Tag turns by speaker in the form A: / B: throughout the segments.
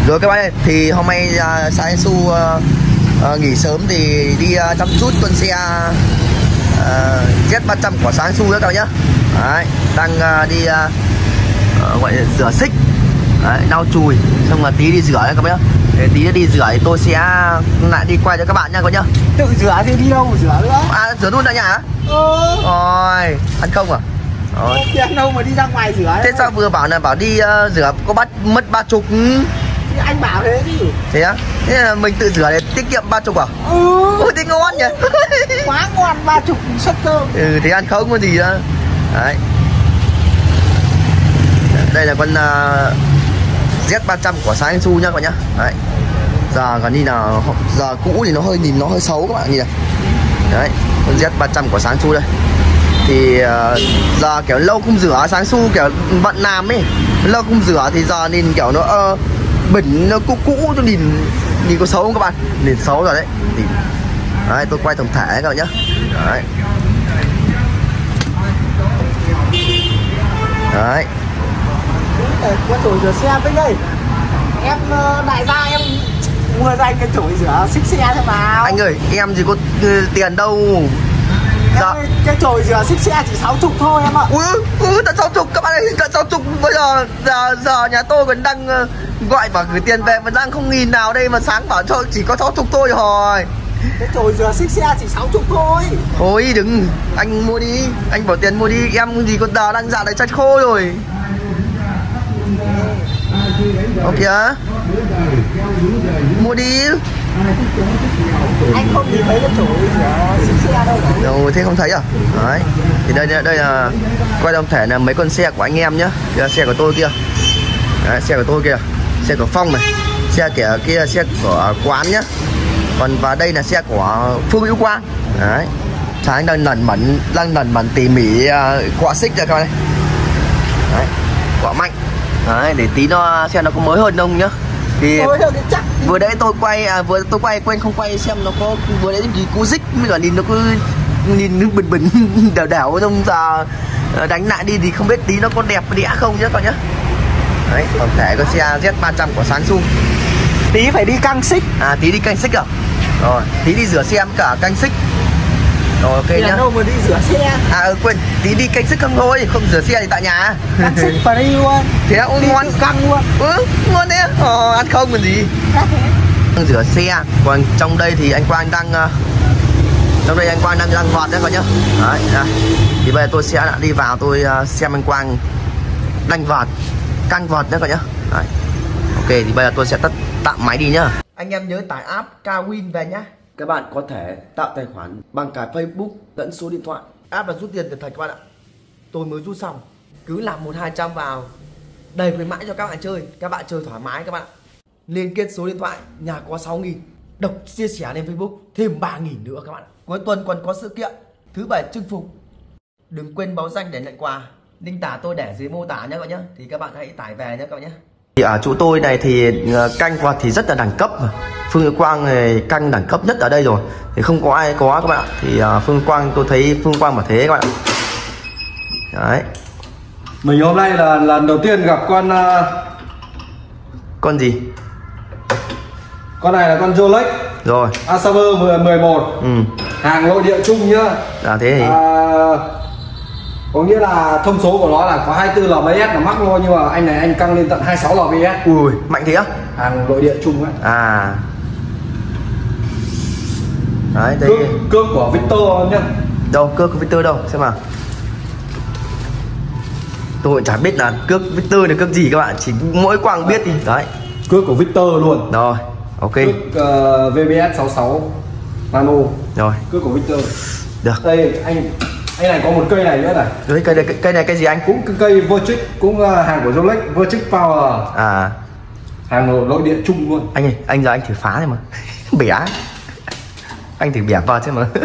A: Rồi các bạn ơi, thì hôm nay Sáng Su nghỉ sớm thì đi chăm chút con xe Z300 của Sáng Su đó các bạn nhé. Đấy, đang đi gọi là rửa xích, lau chùi, xong là tí đi rửa đấy các bạn nhé. Để tí đi rửa thì tôi sẽ lại đi quay cho các bạn nha các bạn nhé.
B: Tự rửa thì đi đâu mà rửa nữa?
A: À, rửa luôn tại nhà hả? Rồi, ăn không à? Rồi.
B: Tiền đâu mà đi ra ngoài rửa.
A: Thế sao vừa bảo là bảo đi rửa có mất 30.
B: Thì anh bảo thế đi.
A: Thế á? Thế là mình tự rửa để tiết kiệm 30 à? Ôi thế ngon nhỉ.
B: Quá ngon, 30 suất cơm.
A: Thế ăn không có gì đó. Đấy. Đây là con Z300 của Sáng Su nhá các bạn nhá. Đấy. Giờ còn đi nào, giờ cũ thì nó hơi nhìn nó hơi xấu các bạn nhìn này. Đấy, con Z300 của Sáng Su đây. Thì giờ kiểu lâu không rửa, Sáng Su kiểu bận làm ấy, lâu không rửa thì giờ nhìn kiểu nó bẩn, nó cũ, nó nhìn có xấu không các bạn? Nhìn xấu rồi đấy. Đấy, tôi quay tổng thể các bạn nhé. Đấy. Đấy.
B: Con chổi rửa xe với đây. Em đại gia em mua ra anh cái chổi rửa xích xe thôi mà.
A: Anh ơi, em gì có tiền đâu.
B: Dạ. Cái chổi rửa xích xe chỉ 60 thôi em ạ.
A: Tận 60 các bạn ơi, tận 60. Bây giờ nhà tôi còn đang gọi bảo gửi tiền về mà đang không nghìn nào đây mà Sáng bảo cho chỉ có 60 thôi rồi.
B: Cái chổi rửa xích xe chỉ 60 thôi.
A: Thôi đừng, anh mua đi, anh bỏ tiền mua đi, em gì con đang dạ đấy chăn khô rồi. Ok á. Mua đi.
B: Anh không nhìn thấy cái chổi rửa xích xe đâu.
A: Đâu thế không thấy à? Đấy. Thì đây là quay tổng thể là mấy con xe của anh em nhá. Đây là xe của tôi kia. Đấy, xe của tôi kia. Xe của Phong này. Xe kia là xe của Quán nhá. Còn và đây là xe của Phương Hữu Quang. Đấy. Sáng đang nần mẩn tỉ mỉ quạ xích ra coi. Đấy. Quạ mạnh. Đấy, để tí nó xem nó có mới hơn không nhá. Thì vừa đấy tôi quay quên không quay xem nó có vừa đấy gì cú dích mới cả nhìn nó cứ nhìn bẩn đảo trong giờ đánh lại đi thì không biết tí nó có đẹp đẽ không nhá con nhá. Đấy, tổng thể con xe Z300 của Sáng Su.
B: Tí phải đi căng xích.
A: À, tí đi căng xích à? Rồi, tí đi rửa xe với cả căng xích. Rồi ok nhá.
B: Đâu mà đi rửa xe.
A: Quên, tí đi canh xích không thôi, không rửa xe thì tại nhà.
B: Căng xích phải đi luôn.
A: Thế á, ngon
B: căng luôn.
A: Ngon đấy. Ăn không còn gì. Rửa xe, còn trong đây thì anh Quang đang vọt đấy các nhá. Đấy, thì bây giờ tôi sẽ đi vào tôi xem anh Quang căng vọt đấy các nhá. Đấy. Ok, thì bây giờ tôi sẽ tạm máy đi nhá. Anh em nhớ tải app Kawin về nhá. Các bạn có thể tạo tài khoản bằng cả Facebook lẫn số điện thoại. App là rút tiền thật các bạn ạ. Tôi mới rút xong, cứ làm 100-200 vào, đầy khuyến mãi cho các bạn chơi. Các bạn chơi thoải mái các bạn ạ. Liên kết số điện thoại, nhà có 6.000, độc chia sẻ lên Facebook thêm 3.000 nữa các bạn ạ. Cuối tuần còn có sự kiện thứ bảy chinh phục. Đừng quên báo danh để nhận quà. Link tả tôi để dưới mô tả nhé các bạn nhé. Thì các bạn hãy tải về nhé các bạn nhé. Thì ở chỗ tôi này thì canh quạt thì rất là đẳng cấp. Phương Hữu Quang này canh đẳng cấp nhất ở đây rồi, thì không có ai có các bạn ạ. Thì Phương Quang, tôi thấy Phương Quang mà thế các bạn ạ. Đấy.
C: Mình hôm nay là lần đầu tiên gặp
A: con gì?
C: Con này là con Rolex
A: rồi
C: Asaber 11. Hàng nội địa chung nhá.
A: Thế thì
C: có nghĩa là thông số của nó là có 24 lbs là mắc thôi, nhưng mà anh này anh căng lên tận 26 lbs.
A: Ui, mạnh thế á?
C: Hàng nội địa chung ấy.
A: Đấy, đây.
C: Cước của Victor nhá.
A: Đâu, cước của Victor đâu, xem nào. Tôi chả biết là cước Victor là cước gì các bạn, chỉ mỗi Quang biết đi. Đấy.
C: Cước của Victor luôn.
A: Rồi, ok.
C: Cước VBS 66 Nano.
A: Rồi.
C: Cước của Victor.
A: Được.
C: Đây anh này có một cây này nữa này.
A: Cây này cây gì anh?
C: Cũng cây Vertrix, cũng hàng của Rolex, Vertrix Power. Hàng nội địa chung luôn.
A: Anh ơi, anh giờ anh thử phá xem mà. Bẻ. Anh thử bẻ vào xem mà.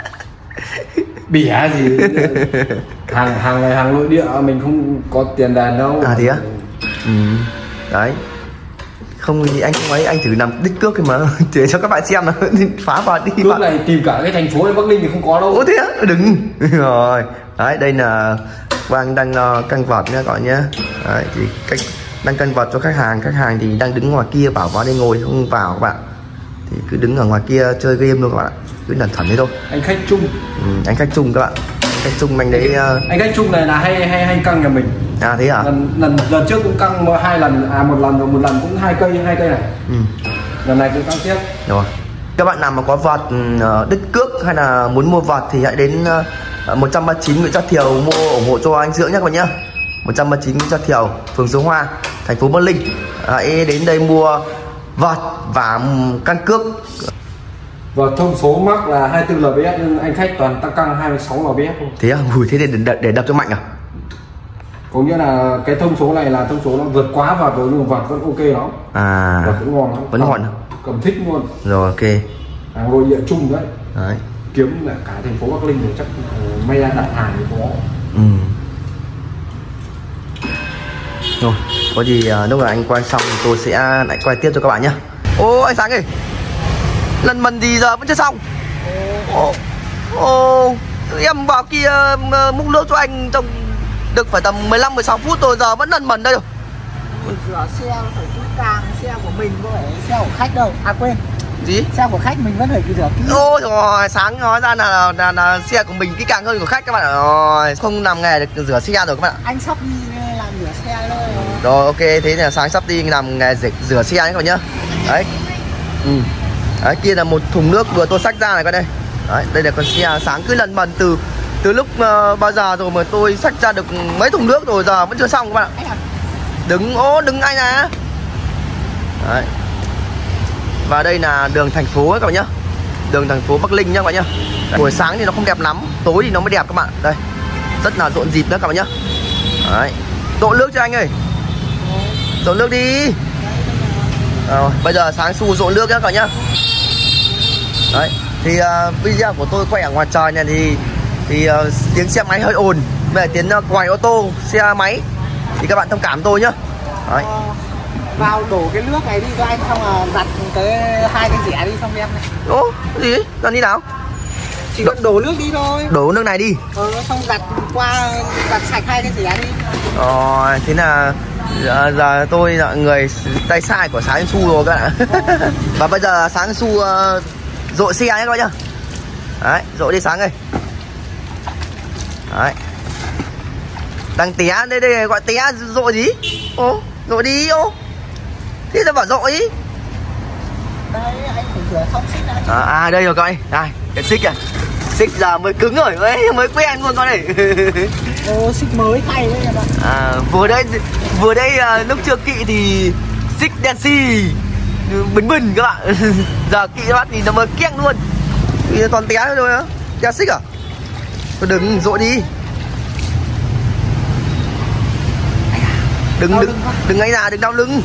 C: Bẻ gì? hàng này hàng nội địa, mình không có tiền đàn đâu.
A: Thế á? Đấy. Không thì anh không ấy, anh thử làm đích cước mà để cho các bạn xem là phá vào đi.
C: Cước này tìm cả cái thành phố Bắc Ninh thì không có đâu.
A: Thế á? Đừng. Rồi. Đấy, đây là Quang đang căng vọt nha các bạn nhé. Đấy, thì đang cân vợt cho khách hàng thì đang đứng ngoài kia bảo vào đây ngồi không vào các bạn, thì cứ đứng ở ngoài kia chơi game luôn các bạn, cứ lẩn thẩn thế thôi.
C: Anh khách chung.
A: Anh khách chung các bạn, khách chung anh đấy.
C: Anh khách chung này là hay căng nhà mình.
A: À thế à?
C: Lần trước cũng căng 2 lần, một lần cũng 2 cây này. Lần này cũng căng tiếp.
A: Rồi. Các bạn nào mà có vợt đứt cước hay là muốn mua vợt thì hãy đến 139 Nguyễn Gia Thiều mua ủng hộ cho anh Dưỡng nhé các bạn nhé. 139 Nguyễn Gia Thiều, phường Số Hoa, thành phố Bắc Ninh. Hãy đến đây mua vợt và căn cước.
C: Và thông số mắc là 24 lbs nhưng anh khách toàn tăng căng 26 lbs thôi.
A: Thế à? Thế để đập cho mạnh à?
C: Có nghĩa là cái thông số này là thông số nó vượt quá vợt rồi nhưng mà vợt vẫn ok lắm.
A: À.
C: Vợt vẫn ngon lắm.
A: Vẫn ngon.
C: Cầm thích luôn.
A: Rồi ok.
C: Hàng nội địa chung đấy.
A: Đấy.
C: Kiếm là cả thành phố Bắc Ninh thì chắc may ra đặt hàng thì có.
A: Rồi, có gì lúc nào anh quay xong thì tôi sẽ lại quay tiếp cho các bạn nhé. Ô anh Sáng ơi, lần mần gì giờ vẫn chưa xong. Em vào kia múc nước cho anh trong được phải tầm 15-16 phút rồi, giờ vẫn lần mần đây rồi.
B: Rửa xe phải kỹ càng, xe của mình có phải xe của khách đâu. À quên.
A: Gì?
B: Xe của khách mình vẫn phải rửa kỹ.
A: Ôi rồi, Sáng nói ra là xe của mình kỹ càng hơn của khách các bạn ạ. Rồi, không làm nghề được rửa xe rồi các bạn ạ.
B: Anh sắp đi làm rửa xe thôi.
A: Rồi ok, thế là Sáng sắp đi làm nghề rửa xe nhé các bạn nhá. Đấy. Đấy, kia là một thùng nước vừa tôi xách ra này coi đây. Đấy, đây là con xe Sáng cứ lần mần từ lúc bao giờ rồi mà tôi xách ra được mấy thùng nước rồi giờ vẫn chưa xong các bạn ạ. Đừng anh à. Đấy. Và đây là đường thành phố ấy các bạn nhá. Đường thành phố Bắc Ninh nhá các bạn nhá. Buổi sáng thì nó không đẹp lắm, tối thì nó mới đẹp các bạn. Đây. Rất là rộn rịp nữa các bạn nhá. Đấy. Đổ nước cho anh ơi. Đổ nước đi. Bây giờ Sáng xu rộn nước nhá các bạn nhá. Đấy. Thì video của tôi quay ở ngoài trời này thì tiếng xe máy hơi ồn, về tiếng còi ô tô, xe máy thì các bạn thông cảm tôi nhá. Đấy.
B: Vào đổ cái nước này đi cho anh, xong là đặt hai cái rẻ đi xong em này.
A: Ô, cái gì? Làm đi nào?
B: Chỉ cần đổ nước đi thôi.
A: Đổ nước này đi.
B: Xong đặt sạch hai cái rẻ đi.
A: Rồi, thế là giờ tôi là người tay sai của Sáng Su rồi các bạn ạ. Và bây giờ Sáng Su dội xe nhé các bạn nhá. Đấy, dội đi Sáng ơi. Đấy. Đang té, đây gọi té dội gì? Ô, dội đi ô. Thế là bảo dội.
B: Đây, anh phải rửa xong xích đã.
A: Đây rồi coi. Đây, cái xích kìa. Xích giờ mới cứng rồi, mới quen luôn con này.
B: Xích mới thay đấy em ạ.
A: Vừa đây lúc chưa kỵ thì xích đen xì bẩn các bạn. Giờ kỵ các bạn thì nó mới keng luôn. Thì toàn té thôi á. Té xích à? Đừng dội đi. Đừng ngay ra, đừng đau lưng.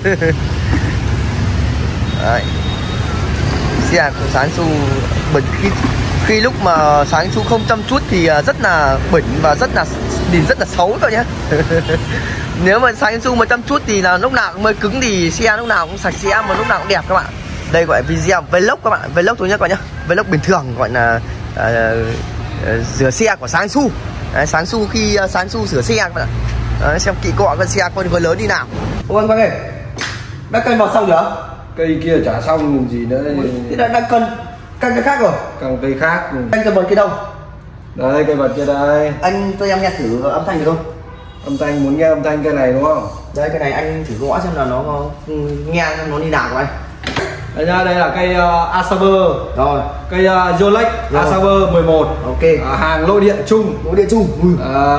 A: Đấy. Xe của Sáng Su bẩn, khi lúc mà Sáng Su không chăm chút thì rất là bẩn và nhìn rất là xấu rồi nhé. Nếu mà Sáng Su mà chăm chút thì là lúc nào cũng mới cứng, thì xe lúc nào cũng sạch sẽ mà lúc nào cũng đẹp các bạn. Đây gọi là video vlog các bạn, vlog thôi nhé các bạn nhé. Vlog bình thường gọi là rửa xe của Sáng Su. Đấy, Sáng Su khi Sáng Su sửa xe các bạn ạ. Đấy, xem kỵ cọ con xe con lớn đi nào. Ô anh ơi, đã cân vào xong chưa?
C: Cây kia chả xong làm gì nữa.
A: Thế là đang cân cái khác rồi.
C: Cân cây khác.
A: Anh cầm bật kia đâu?
C: Đây cây bật kia đây.
A: Anh cho em nghe thử âm thanh được không?
C: Âm thanh, muốn nghe âm thanh cây này đúng không?
A: Đây cái này anh thử gõ xem là nó nghe nó đi nào của anh.
C: Đây nhá, đây là cây Asaber.
A: Rồi.
C: Cây Yolex Asaber 11.
A: Ok.
C: Hàng nội địa chung.
A: Nội địa chung.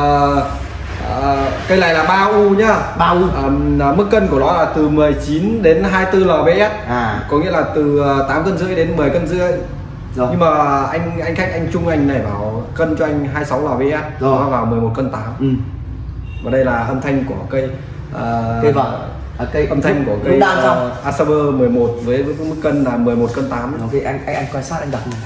C: Cây này là 3U nhá.
A: 3U.
C: Mức cân của nó là từ 19 đến 24 lbs. Có nghĩa là từ 8,5 cân đến 10,5 cân. Rồi. Nhưng mà anh khách anh Trung anh này bảo cân cho anh 26 lbs. Rồi. Nó vào 11,8 cân. Và đây là âm thanh của cây
A: cây vợ. Cây
C: âm thanh của cây Asaber 11 với mức cân là 11,8 cân.
A: Ok, anh quan sát anh đọc này.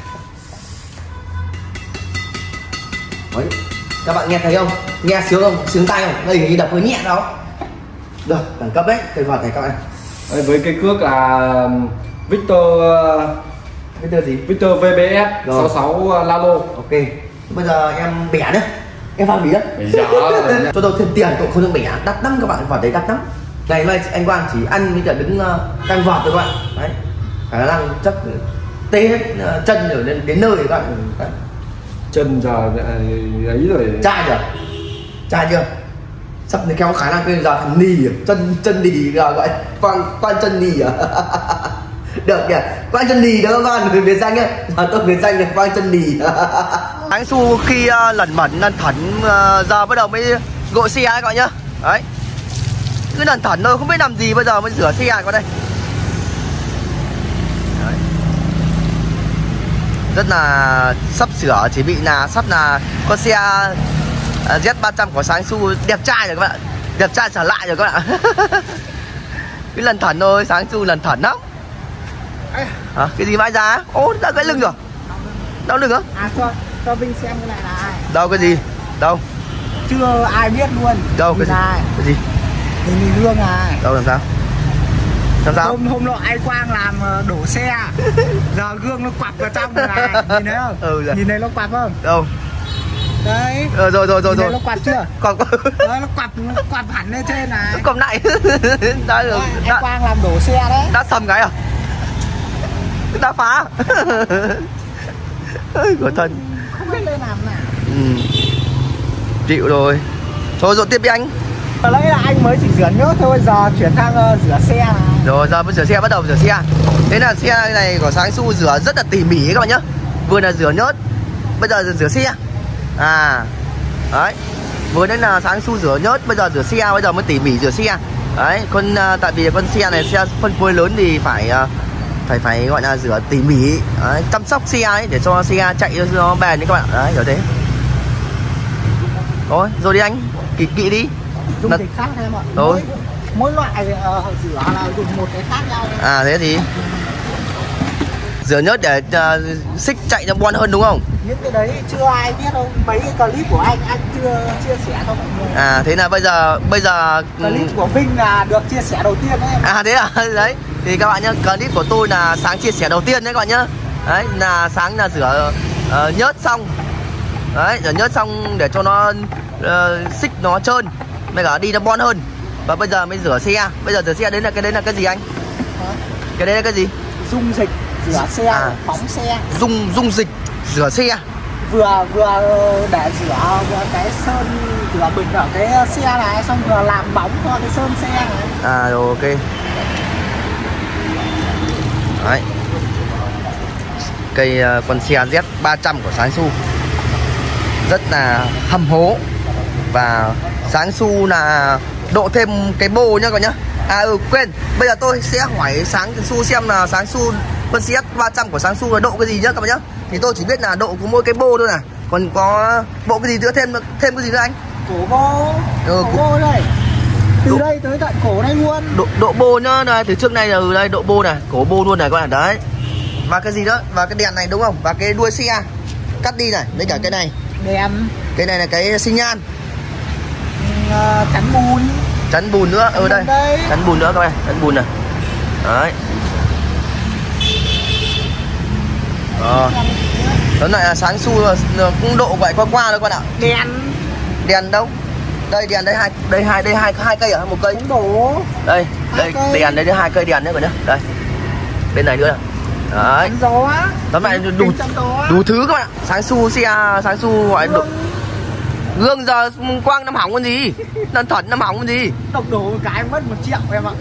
A: Đấy. Các bạn nghe thấy không? Nghe sướng không? Sướng tay không? Đây thì đập hơi nhẹ đó. Được, đẳng cấp đấy, cây vợt này các bạn.
C: Đây, với cây cước là Victor
A: gì?
C: Victor VBS 66 Lalo.
A: Ok. Bây giờ em bẻ nữa. Em vào bẻ. Cho tôi thêm tiền tôi không được bẻ, đắt lắm các bạn, vợt đấy đắt lắm. Ngày mai anh Quang chỉ ăn với cả đứng căng vọt thôi các bạn. Đấy, khả năng chắc tê hết chân rồi đến nơi các bạn. Đấy.
C: Chân giờ ấy rồi.
A: Chai chưa? Sắp thì kéo khả năng bây giờ thằng nì chân nì gọi quan chân nì à? Được kìa, quan chân nì đó các bạn, người Việt danh ấy. Giờ tôi Việt danh là quan chân nì. Sáng Su khi lẩn mẩn lẩn thẩn giờ bắt đầu mới gội xe các bạn nhá. Đấy, cứ lẩn thẩn thôi, không biết làm gì, bây giờ mới rửa xe qua đây. Đấy. Rất là sắp sửa, chỉ bị là sắp là con xe Z300 của Sáng Su đẹp trai rồi các bạn, đẹp trai trở lại rồi các bạn. Cứ lần thẩn thôi, Sáng Su lần thẩn lắm. Cái gì vãi ra? Ô, đã gãy lưng rồi. Đau lưng hả?
B: Cho Vinh xem cái này này.
A: Đâu cái gì? Đâu?
B: Chưa ai biết luôn.
A: Đâu cái gì? Cái gì?
B: Nhìn gương này.
A: Đâu làm sao? Làm sao?
B: Hôm nọ anh Quang làm đổ xe. Giờ gương nó quặp vào trong này, nhìn thấy không?
A: Ừ,
B: nhìn thấy nó quặp không?
A: Đâu?
B: Đấy.
A: Rồi.
B: Nó quặp chưa?
A: Còn
B: nó quặp hẳn lên trên này.
A: nó cầm lại. Đã được.
B: Anh Quang làm đổ xe đấy.
A: Đã sầm cái à? Đã phá. Của thân.
B: Không biết lên làm nào.
A: Chịu rồi. Thôi rồi tiếp đi anh.
B: Lấy là anh mới chỉ rửa nhớt thôi, giờ chuyển sang rửa xe này.
A: Rồi giờ mới rửa xe, bắt đầu rửa xe. Thế là xe này của Sáng Su rửa rất là tỉ mỉ các bạn nhá. Vừa là rửa nhớt, bây giờ rửa xe. Đấy. Vừa đến là Sáng Su rửa nhớt, bây giờ rửa xe, bây giờ mới tỉ mỉ rửa xe. Đấy, tại vì con xe này xe phân khối lớn thì phải gọi là rửa tỉ mỉ, đấy, chăm sóc xe ấy để cho xe chạy cho nó bền đấy các bạn. Đấy, kiểu thế. Rồi đi anh, kỵ đi.
B: Dùng cái khác em ạ. Mỗi loại rửa là dùng một cái khác nhau.
A: Thế thì rửa nhớt để xích chạy cho bon hơn đúng không?
B: Những cái đấy chưa ai biết đâu. Mấy cái clip của anh chưa chia sẻ cho mọi người.
A: Thế là bây giờ
B: clip của Vinh là được chia sẻ đầu tiên đấy.
A: Thế à? Đấy. Thì các bạn nhá, clip của tôi là Sáng chia sẻ đầu tiên đấy các bạn nhá. Đấy, là Sáng là rửa nhớt xong. Đấy, rửa nhớt xong để cho nó xích nó trơn, bây giờ đi nó bon hơn. Và bây giờ mới rửa xe. Bây giờ rửa xe đấy là cái gì anh? Cái đấy là cái gì?
B: Dung dịch rửa xe, phóng xe.
A: Dung dịch rửa xe.
B: Vừa để rửa cái sơn, rửa bình ở cái xe này, xong vừa làm bóng cho cái sơn xe này.
A: Rồi ok. Đấy. Cây con xe Z300 của Sáng Su rất là hầm hố. Và Sáng Su là độ thêm cái bô nhá các bạn nhá. Quên, bây giờ tôi sẽ hỏi Sáng Su xem là Sáng Su con CS300 của Sáng Su là độ cái gì nhá các bạn nhá. Thì tôi chỉ biết là độ của mỗi cái bô thôi. Còn có bộ cái gì nữa, thêm cái gì nữa anh?
B: Cổ bô. Cổ bô đây. Từ đây tới tận cổ này luôn.
A: Độ bô nhá, này từ trước này là đây độ bô này, cổ bô luôn này các bạn. Đấy. Và cái gì nữa? Và cái đèn này đúng không? Và cái đuôi xe cắt đi này, với cả cái này.
B: Đèn.
A: Cái này là cái xi nhan.
B: Chắn bùn.
A: Chắn bùn nữa, đây. Chắn bùn nữa các bạn, chắn bùn này. Đấy. Tóm lại là Sáng Su cũng độ vậy qua thôi các bạn ạ. Đèn đâu? Đây đèn đây hai cây à, một cây.
B: Cũng đổ.
A: Đây đèn đây 2 cây đèn nữa rồi nhá. Đây. Bên này nữa. Đấy.
B: Gió.
A: Tóm lại đủ thứ các bạn ạ. Sáng Su gọi gương giờ Quang năm hỏng con gì? Lần thuận năm hỏng con gì?
B: Độc đổ một cái mất 1 triệu em ạ.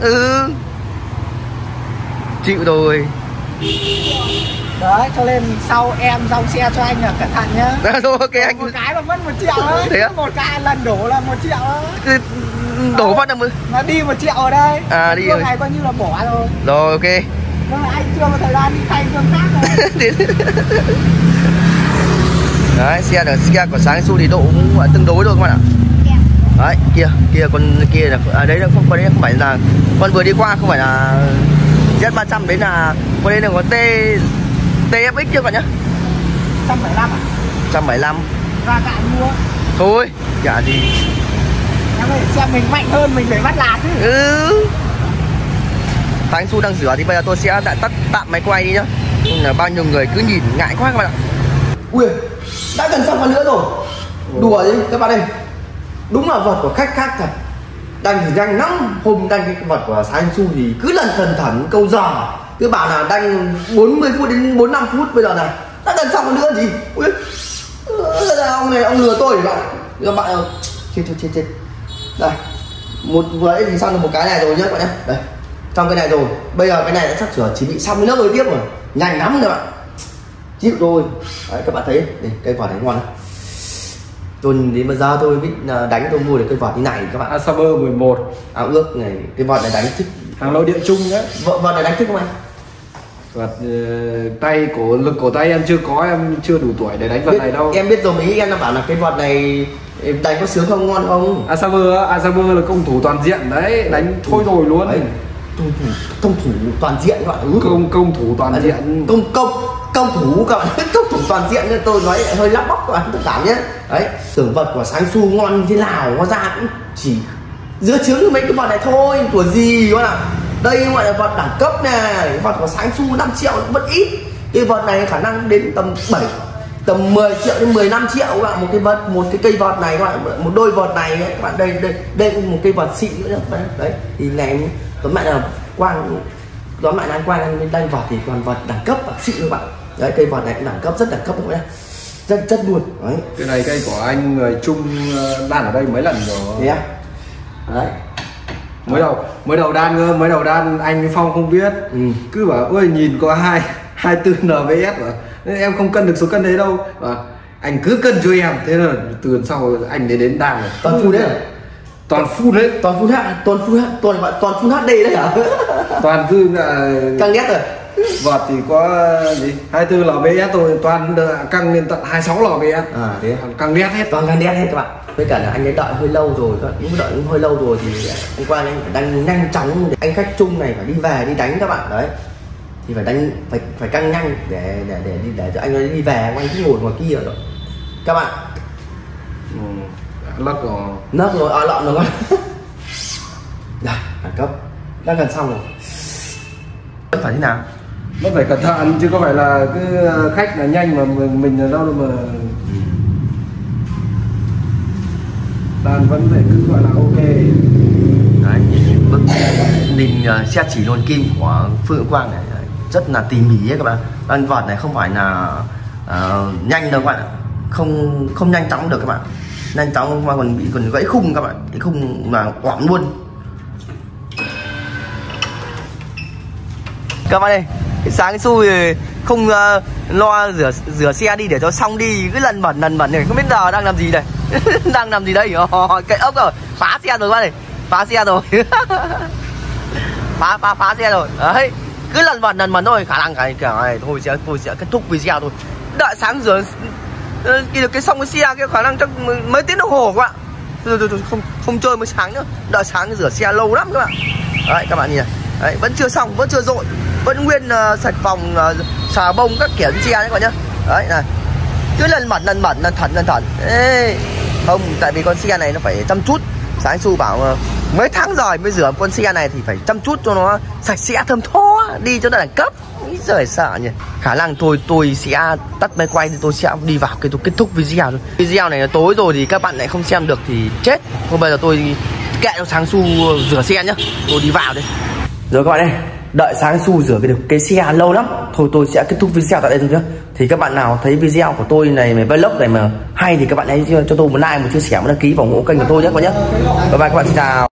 A: Chịu rồi.
B: Đấy, cho nên sau em dòng xe cho anh là cẩn thận nhá.
A: Rồi ok anh.
B: Một cái mà mất 1 triệu đấy.
A: Thế á?
B: Một cái lần đổ là 1 triệu đó.
A: Đổ phát là
B: nó đi 1 triệu ở đây.
A: Đi rồi.
B: Này coi như là bỏ rồi.
A: Rồi ok.
B: Nhưng mà anh chưa có thời gian đi thay gương khác rồi.
A: Đấy, xe của Sáng Su thì độ cũng tương đối thôi các bạn ạ. Đấy, kia con kia là đấy là không phải là con vừa đi qua, không phải là Z300, đấy là con đây là có TFX chưa các bạn nhá.
B: 175 à?
A: 175.
B: Ra cạn mua.
A: Thôi, chả gì.
B: Em ơi, xe mình mạnh hơn mình phải bắt lạt chứ.
A: Sáng Su đang rửa thì bây giờ tôi sẽ tắt tạm máy quay đi nhá. Nhưng là bao nhiêu người cứ nhìn ngại quá các bạn ạ. Ui, đã gần xong phần nữa rồi. Đùa gì các bạn ơi. Đúng là vật của khách khác thật. đanh thì đanh 5 hôm đanh cái vật của Sansu thì cứ lần thần thẩn câu giờ cứ bảo là đanh 40 phút đến 45 phút, bây giờ này đã gần xong nữa gì. Ui, ông này ông lừa tôi các bạn chết đây một vừa ấy thì xong được một cái này rồi nhá các bạn nhé, đây xong cái này rồi, bây giờ cái này đã sắp sửa chỉ bị xong lớp rồi tiếp rồi, nhanh lắm các bạn, chịu rồi. Đấy, các bạn thấy đây, cây vợt này ngon này. Tôi đến bây giờ tôi biết đánh, tôi mua được cây vợt như này các bạn.
C: Asaber 11
A: áo ước này, cái vợt này đánh thích,
C: hàng nội địa chung nhá.
A: Vợt này đánh thích không anh?
C: Vợt tay cổ lực cổ tay em chưa có, em chưa đủ tuổi để đánh vợt này đâu.
A: Em biết rồi, mấy em bảo là cái vợt này đánh có sướng không, ngon không?
C: Asaber là công thủ toàn diện đấy, đánh thôi rồi luôn đấy.
A: Công thủ toàn diện các bạn.
C: Công thủ toàn diện,
A: công thủ các bạn, công thủ toàn diện nên tôi nói hơi lắp bắp các bạn thông cảm nhé. Đấy, tưởng vật của Sansu ngon như thế nào, hóa ra cũng chỉ giữa chướng mấy cái vật này thôi, của gì các bạn. Đây gọi là vật đẳng cấp này, vật của Sansu 5 triệu vẫn ít, cái vật này khả năng đến tầm 10 triệu đến 15 triệu các bạn, một cái cây vợt này các bạn, một đôi vợt này các bạn, đây một cây vợt xịn nữa đấy. Thì này tóm lại là quang anh đánh vợt thì còn vợt đẳng cấp và xịn các bạn. Đấy, cây vợt này cũng đẳng cấp, rất đẳng cấp các bạn, rất luôn đấy.
C: Cái này cây của anh người Trung đan ở đây mấy lần rồi.
A: Thế à? Đấy,
C: mới đầu đan anh với Phong không biết, cứ bảo ôi nhìn có 24 NVS mà nên em không cân được số cân đấy đâu, anh cứ cân cho em, thế là từ lần sau anh đến đan rồi.
A: Toàn full đấy à?
C: Toàn
A: full HD đấy hả?
C: Toàn cứ
A: căng nét rồi.
C: Vợt thì có gì 24 LBS thôi, toàn căng lên tận 26 LBS.
A: Thế
C: căng nét hết,
A: toàn căng nét hết các bạn. Với cả là anh ấy đợi hơi lâu rồi, hơi lâu rồi thì anh Quang anh phải đánh nhanh chóng, anh khách chung này phải đi về đi đánh các bạn. Đấy thì phải đánh, phải căng nhanh để cho anh ấy đi về, anh cứ ngồi ngoài kia rồi các bạn. Nấc rồi lợn rồi. Đây, đẳng cấp đã gần xong rồi. Phải thế nào?
C: Nó phải cẩn thận chứ có phải là cứ khách là nhanh mà mình là đâu mà đàn vẫn phải cứ gọi là ok.
A: Đấy, bức nhìn xe chỉ luồn kim của Phương Quang này rất là tỉ mỉ ấy các bạn. Đàn vợt này không phải là nhanh đâu các bạn, không nhanh chóng được các bạn, nhanh chóng mà còn gãy khung các bạn, cái khung là quỏng luôn. Các bạn ơi, sáng xui không lo rửa xe đi để cho xong đi, cứ lần bẩn này, không biết giờ đang làm gì đây. Đang làm gì đây? Cậy ốc rồi, phá xe rồi các bạn ơi, phá xe rồi. phá xe rồi. Đấy, cứ lần bẩn thôi, khả năng cái này thôi sẽ kết thúc video thôi. Đợi sáng rửa cái xong cái xe kia khả năng chắc mấy tiếng đồng hồ các bạn. Thôi, không chơi mới sáng nữa, đợi sáng rửa xe lâu lắm các bạn. Đấy các bạn nhìn này, đấy, vẫn chưa xong, vẫn chưa dội, vẫn nguyên sạch phòng xà bông các kiểu trên xe đấy các bạn nhá. Đấy này, cứ lần bẩn lần thẩn. Ê, không, tại vì con xe này nó phải chăm chút. Sáng Su bảo mấy tháng rồi mới rửa con xe này thì phải chăm chút cho nó sạch sẽ thơm tho, đi cho nó đẳng cấp. Ý giời sợ nhỉ. Khả năng tôi sẽ tắt máy quay thì tôi sẽ đi vào cái tôi kết thúc video thôi. Video này là tối rồi thì các bạn lại không xem được thì chết. Thôi bây giờ tôi kệ cho Sáng Su rửa xe nhá, tôi đi vào đây. Rồi các bạn ơi, đợi Sáng Su rửa cái xe lâu lắm. Thôi tôi sẽ kết thúc video tại đây thôi nhá. Thì các bạn nào thấy video của tôi này, vlog này mà hay thì các bạn hãy cho tôi một like, một chia sẻ, một đăng ký và ủng hộ kênh của tôi nhé các bạn nhé. Bye bye các bạn, xin chào.